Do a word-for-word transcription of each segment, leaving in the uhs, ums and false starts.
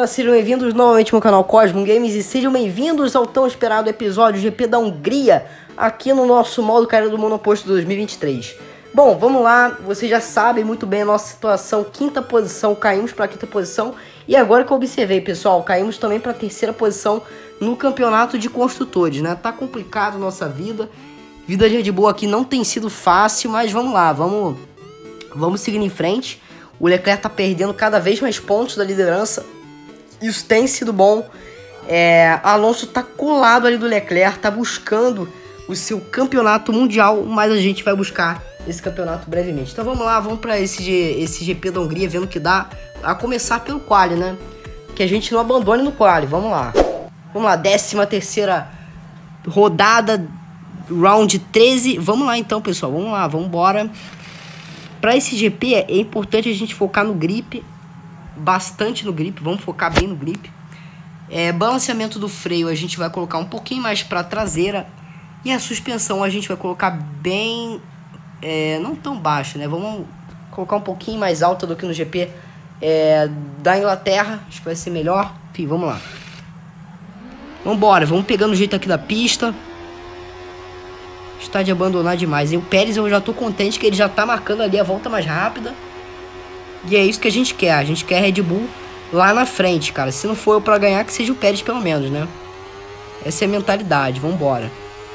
galera, sejam bem-vindos novamente ao meu canal Cosmo Games e sejam bem-vindos ao tão esperado episódio G P da Hungria aqui no nosso modo carreira do Monoposto dois mil e vinte e três. Bom, vamos lá, vocês já sabem muito bem a nossa situação, quinta posição, caímos para a quinta posição e agora que eu observei, pessoal, caímos também para a terceira posição no campeonato de construtores, né? Tá complicado nossa vida, vida de Red Bull aqui não tem sido fácil, mas vamos lá, vamos, vamos seguir em frente. O Leclerc tá perdendo cada vez mais pontos da liderança. Isso tem sido bom. É, Alonso tá colado ali do Leclerc, tá buscando o seu campeonato mundial, mas a gente vai buscar esse campeonato brevemente. Então vamos lá, vamos para esse, esse G P da Hungria, vendo que dá, a começar pelo quali, né? Que a gente não abandone no quali, vamos lá. Vamos lá, décima terceira rodada, round treze. Vamos lá então, pessoal, vamos lá, vamos embora. Para esse G P é importante a gente focar no grip, bastante no grip, vamos focar bem no grip. É, balanceamento do freio a gente vai colocar um pouquinho mais para a traseira e a suspensão a gente vai colocar bem, é, não tão baixa, né? Vamos colocar um pouquinho mais alta do que no G P é, da Inglaterra, acho que vai ser melhor. Enfim, vamos lá. Vamos embora, vamos pegando o jeito aqui da pista. Está de abandonar demais. E o Pérez eu já tô contente que ele já tá marcando ali a volta mais rápida. E é isso que a gente quer. A gente quer Red Bull lá na frente, cara. Se não for eu pra ganhar, que seja o Pérez pelo menos, né? Essa é a mentalidade. Vambora.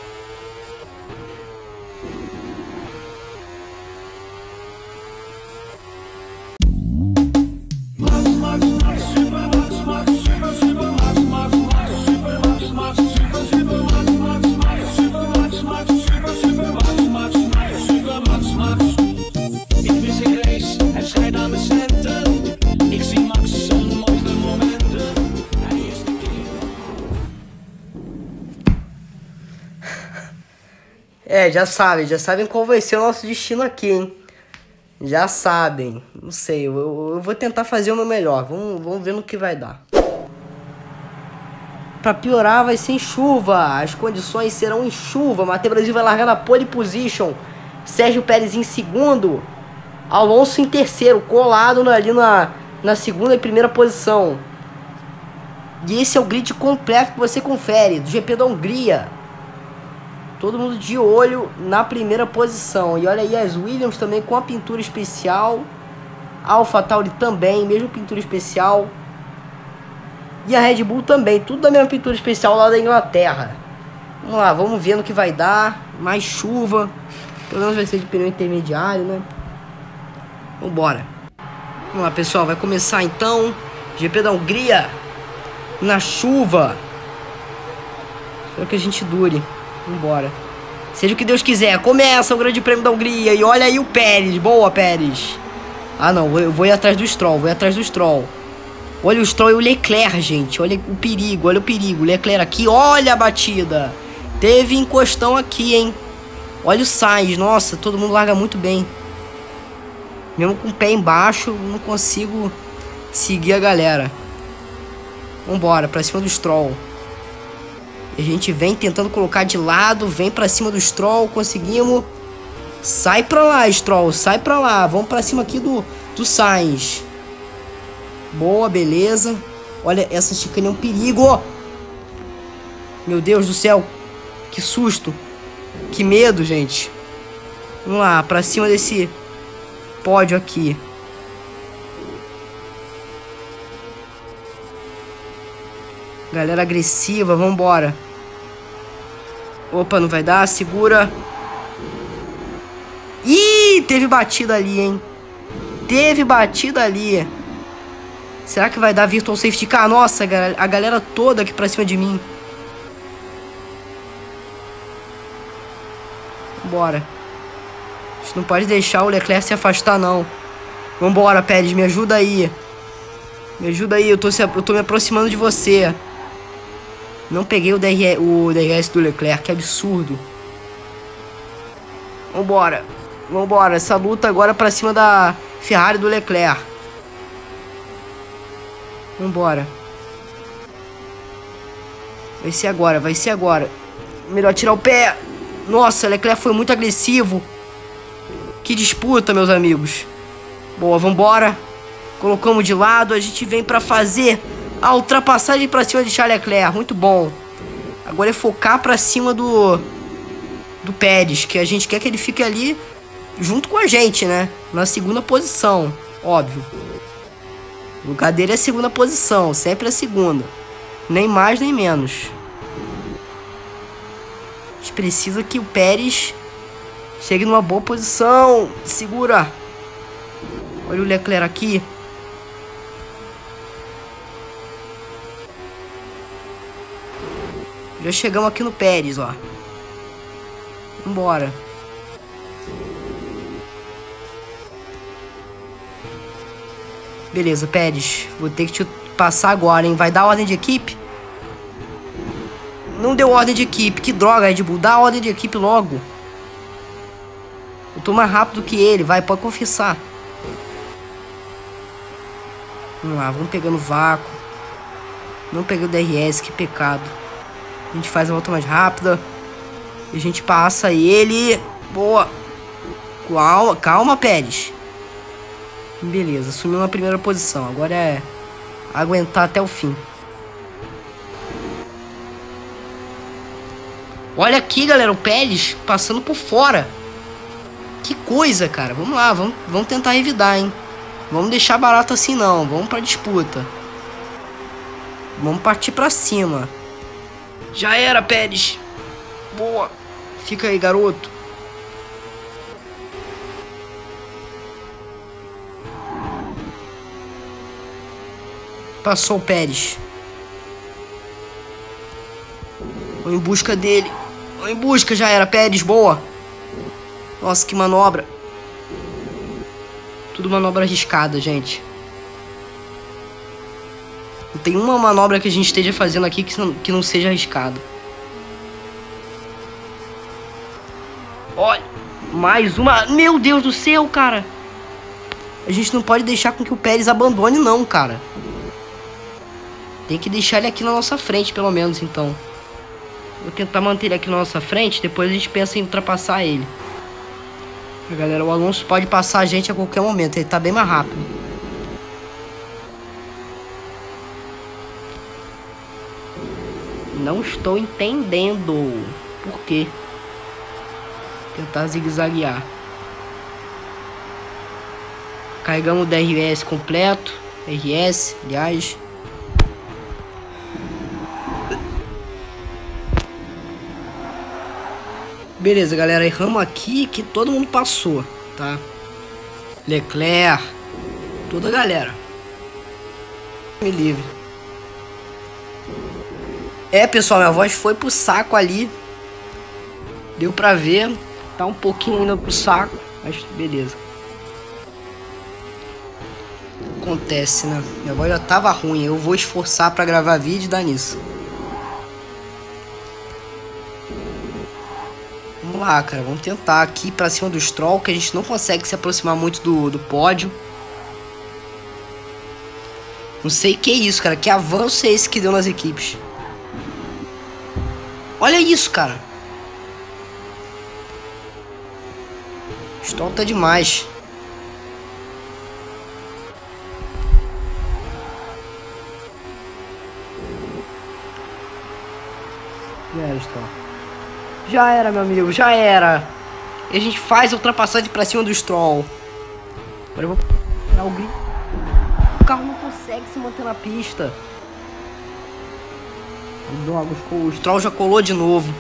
É, já sabem, já sabem qual vai ser o nosso destino aqui, hein? Já sabem, não sei, eu, eu vou tentar fazer o meu melhor, vamos, vamos ver no que vai dar. Pra piorar vai ser em chuva, as condições serão em chuva, Matheus Brasil vai largar na pole position, Sérgio Pérez em segundo, Alonso em terceiro, colado ali na, na segunda e primeira posição. E esse é o grid completo que você confere, do G P da Hungria. Todo mundo de olho na primeira posição. E olha aí as Williams também com a pintura especial. A AlphaTauri também, mesmo pintura especial. E a Red Bull também, tudo da mesma pintura especial lá da Inglaterra. Vamos lá, vamos ver no que vai dar. Mais chuva. Pelo menos vai ser de pneu intermediário, né? Vambora. Vamos lá, pessoal, vai começar então. G P da Hungria. Na chuva. Espero que a gente dure. Vambora. Seja o que Deus quiser. Começa o Grande Prêmio da Hungria. E olha aí o Pérez. Boa, Pérez. Ah, não. Eu vou ir atrás do Stroll. Vou ir atrás do Stroll. Olha o Stroll e o Leclerc, gente. Olha o perigo. Olha o perigo. Leclerc aqui. Olha a batida. Teve encostão aqui, hein. Olha o Sainz. Nossa, todo mundo larga muito bem. Mesmo com o pé embaixo, não consigo seguir a galera. Vambora. Pra cima do Stroll. A gente vem tentando colocar de lado, vem pra cima do Stroll, conseguimos. Sai pra lá, Stroll, sai pra lá. Vamos pra cima aqui do, do Sainz. Boa, beleza. Olha, essa chicane é um perigo. Meu Deus do céu. Que susto. Que medo, gente. Vamos lá, pra cima desse pódio aqui. Galera agressiva, vambora. Opa, não vai dar, segura. Ih, teve batida ali, hein. Teve batida ali. Será que vai dar Virtual Safety Car? Nossa, a galera toda aqui pra cima de mim. Vambora. A gente não pode deixar o Leclerc se afastar, não. Vambora, Pérez, me ajuda aí. Me ajuda aí, eu tô, se, eu tô me aproximando de você. Não peguei o, D R, o D R S do Leclerc, que absurdo. Vambora. Vambora, essa luta agora pra cima da Ferrari do Leclerc. Vambora. Vai ser agora, vai ser agora. Melhor tirar o pé. Nossa, o Leclerc foi muito agressivo. Que disputa, meus amigos. Boa, vambora. Colocamos de lado, a gente vem pra fazer A ultrapassagem pra cima de Charles Leclerc. Muito bom. Agora é focar pra cima do... do Pérez. Que a gente quer que ele fique ali junto com a gente, né? Na segunda posição. Óbvio. O lugar dele é a segunda posição. Sempre a segunda. Nem mais, nem menos. A gente precisa que o Pérez chegue numa boa posição. Segura. Olha o Leclerc aqui. Já chegamos aqui no Pérez, ó. Vambora. Beleza, Pérez. Vou ter que te passar agora, hein? Vai dar ordem de equipe? Não deu ordem de equipe. Que droga, Red Bull. Dá ordem de equipe logo. Eu tô mais rápido que ele. Vai, pode confessar. Vamos lá, vamos pegando vácuo. Não peguei o D R S, que pecado. A gente faz a volta mais rápida. E a gente passa ele. Boa. Calma, calma, Pérez. Beleza, assumiu uma primeira posição. Agora é aguentar até o fim. Olha aqui, galera, o Pérez passando por fora. Que coisa, cara. Vamos lá, vamos, vamos tentar revidar, hein. Vamos deixar barato assim não. Vamos pra disputa. Vamos partir pra cima. Já era, Pérez. Boa. Fica aí, garoto. Passou o Pérez. Vou em busca dele. Vou em busca, já era, Pérez. Boa. Nossa, que manobra. Tudo manobra arriscada, gente. Não tem uma manobra que a gente esteja fazendo aqui que não, que não seja arriscada. Olha, mais uma. Meu Deus do céu, cara. A gente não pode deixar com que o Pérez abandone, não, cara. Tem que deixar ele aqui na nossa frente, pelo menos, então. Vou tentar manter ele aqui na nossa frente. Depois a gente pensa em ultrapassar ele. Galera, o Alonso pode passar a gente a qualquer momento. Ele tá bem mais rápido. Não estou entendendo por quê. Tentar zigue-zaguear. Carregamos o D R S completo. D R S, aliás. Beleza, galera. Erramos aqui que todo mundo passou, tá? Leclerc. Toda a galera. Me livre. É, pessoal, minha voz foi pro saco ali. Deu pra ver. Tá um pouquinho indo pro saco. Mas beleza. Acontece, né? Minha voz já tava ruim. Eu vou esforçar pra gravar vídeo e dar nisso. Vamos lá, cara. Vamos tentar aqui pra cima do Stroll, que a gente não consegue se aproximar muito do, do pódio. Não sei o que é isso, cara. Que avanço é esse que deu nas equipes? Olha isso, cara. O Stroll tá demais. Já era, Stroll. Já era, meu amigo. Já era. E a gente faz a ultrapassagem pra cima do Stroll. Agora eu vou tirar o grito. O carro não consegue se manter na pista. O Stroll já colou de novo.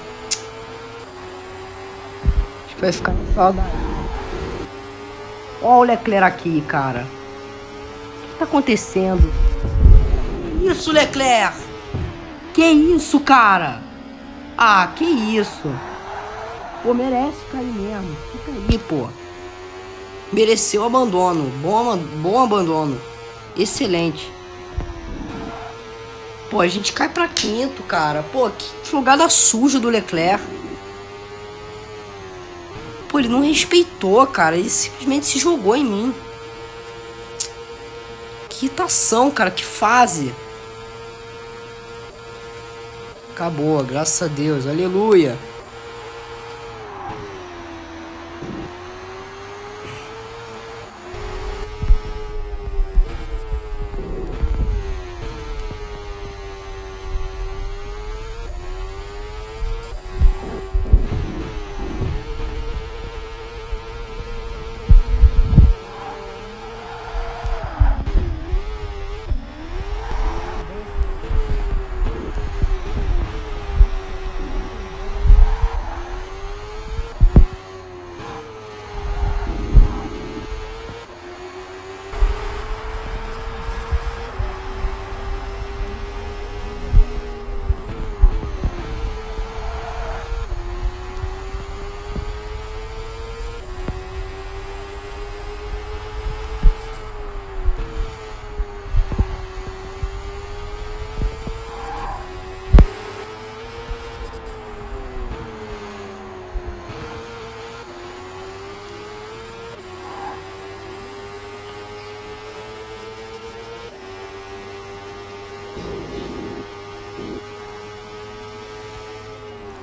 Acho que vai ficar com saudade. Olha o Leclerc aqui, cara. O que tá acontecendo? Isso, Leclerc! Que isso, cara? Ah, que isso? Pô, merece cair mesmo. Fica aí, pô. Mereceu abandono. Bom, bom abandono. Excelente. Pô, a gente cai pra quinto, cara. Pô, que jogada suja do Leclerc. Pô, ele não respeitou, cara. Ele simplesmente se jogou em mim. Que irritação, cara. Que fase. Acabou, graças a Deus. Aleluia.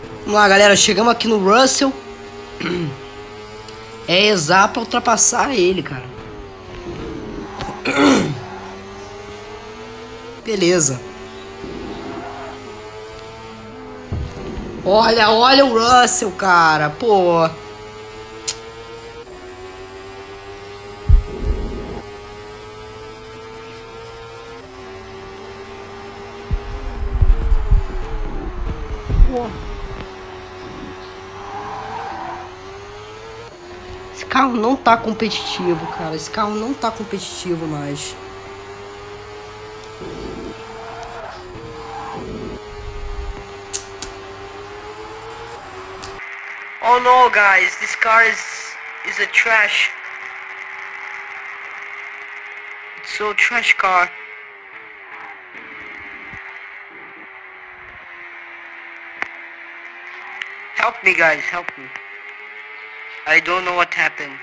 Vamos lá, galera. Chegamos aqui no Russell. É exato pra ultrapassar ele, cara. Beleza. Olha, olha o Russell, cara. Pô. Esse carro não tá competitivo, cara. Esse carro não tá competitivo mais. Oh no, guys, this car is is a trash. It's so trash car. Help me, guys, help me. I don't know what happened.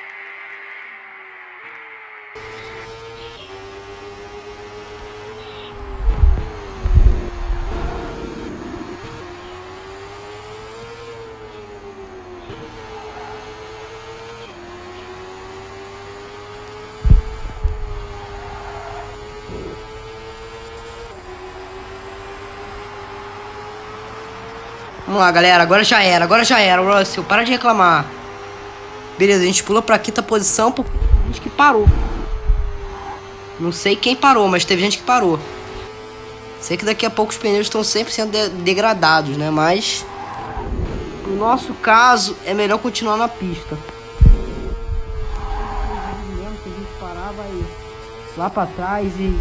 Vamos lá, galera. Agora já era. Agora já era, Russell. Para de reclamar. Beleza, a gente pula pra quinta posição porque teve gente que parou. Não sei quem parou, mas teve gente que parou. Sei que daqui a pouco os pneus estão cem por cento de degradados, né? Mas no nosso caso é melhor continuar na pista. Se a gente parar, vai lá pra trás e...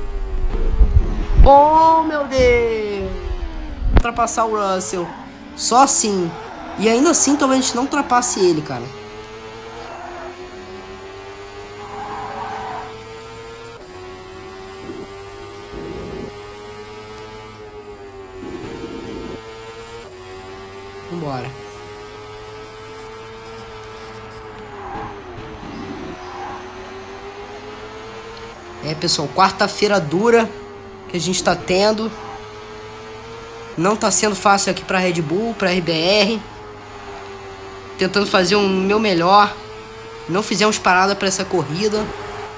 Oh, meu Deus! Ultrapassar o Russell. Só assim. E ainda assim talvez a gente não ultrapasse ele, cara. Vambora. É, pessoal, quarta-feira dura que a gente tá tendo. Não tá sendo fácil aqui pra Red Bull, pra R B R. Tentando fazer o meu melhor. Não fizemos parada pra essa corrida.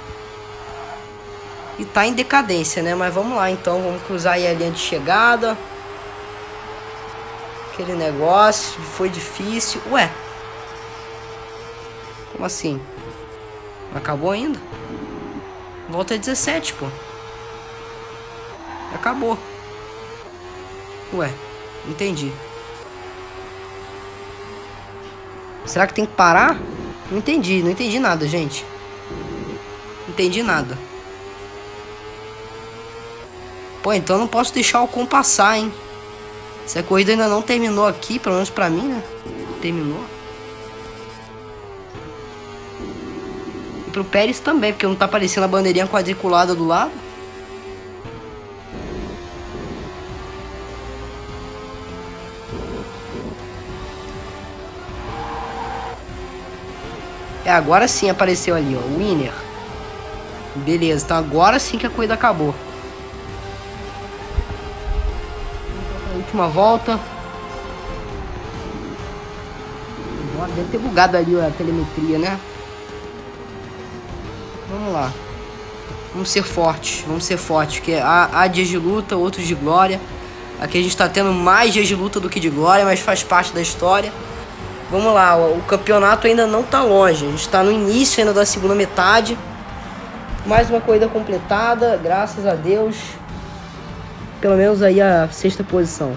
E tá em decadência, né? Mas vamos lá então, vamos cruzar aí a linha de chegada. Aquele negócio, foi difícil. Ué. Como assim? Não acabou ainda? Volta a dezessete, pô. Acabou. Ué, entendi. Será que tem que parar? Não entendi, não entendi nada, gente. Não entendi nada. Pô, então eu não posso deixar o Ocon passar, hein? Se a corrida ainda não terminou aqui, pelo menos pra mim, né? Terminou. E pro Pérez também, porque não tá aparecendo a bandeirinha quadriculada do lado. É, agora sim apareceu ali, ó, o winner. Beleza, então agora sim que a corrida acabou. A última volta. Agora deve ter bugado ali a telemetria, né? Vamos lá. Vamos ser fortes, vamos ser fortes, porque há, há dias de luta, outros de glória. Aqui a gente tá tendo mais dias de luta do que de glória, mas faz parte da história. Vamos lá, o campeonato ainda não tá longe. A gente tá no início ainda da segunda metade. Mais uma corrida completada, graças a Deus. Pelo menos aí a sexta posição.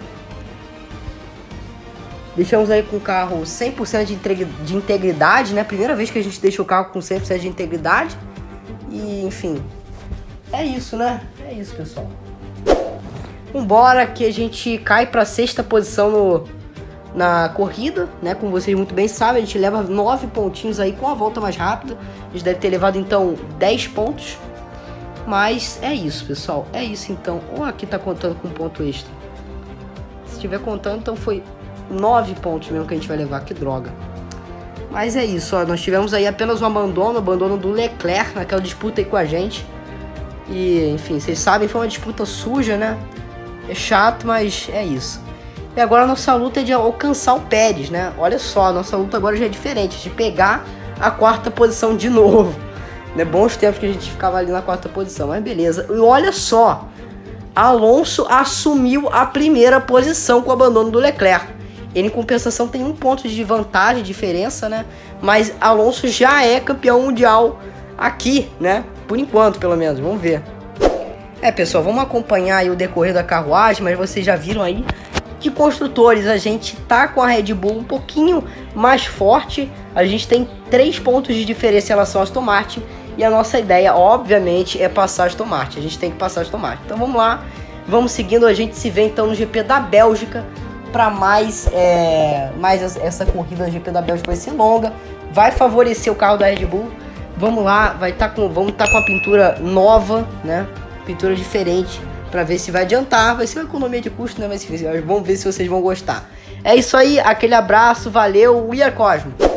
Deixamos aí com o carro cem por cento de integridade, né? Primeira vez que a gente deixa o carro com cem por cento de integridade. E, enfim, é isso, né? É isso, pessoal. Vambora que a gente cai pra sexta posição no... na corrida, né? Como vocês muito bem sabem, a gente leva nove pontinhos aí com a volta mais rápida. A gente deve ter levado então dez pontos. Mas é isso, pessoal. É isso então. Ou aqui tá contando com ponto extra. Se estiver contando, então foi nove pontos mesmo que a gente vai levar. Que droga. Mas é isso, ó. Nós tivemos aí apenas um abandono, abandono do Leclerc naquela disputa aí com a gente. E, enfim, vocês sabem, foi uma disputa suja, né? É chato, mas é isso. E agora a nossa luta é de alcançar o Pérez, né? Olha só, a nossa luta agora já é diferente, de pegar a quarta posição de novo. Né? Bons tempos que a gente ficava ali na quarta posição, mas beleza. E olha só, Alonso assumiu a primeira posição com o abandono do Leclerc. Ele, em compensação, tem um ponto de vantagem, diferença, né? Mas Alonso já é campeão mundial aqui, né? Por enquanto, pelo menos. Vamos ver. É, pessoal, vamos acompanhar aí o decorrer da carruagem, mas vocês já viram aí de construtores, a gente tá com a Red Bull um pouquinho mais forte. A gente tem três pontos de diferença em relação ao Aston Martin. E a nossa ideia, obviamente, é passar a Aston Martin. A gente tem que passar a Aston Martin. Então vamos lá, vamos seguindo. A gente se vê então no G P da Bélgica. Para mais, é, mais essa corrida do G P da Bélgica vai ser longa. Vai favorecer o carro da Red Bull. Vamos lá, vai tá com, vamos estar tá com a pintura nova, né? Pintura diferente. Pra ver se vai adiantar, vai ser uma economia de custo, né? Mas vamos ver se vocês vão gostar. É isso aí, aquele abraço, valeu, We Are Cosmo!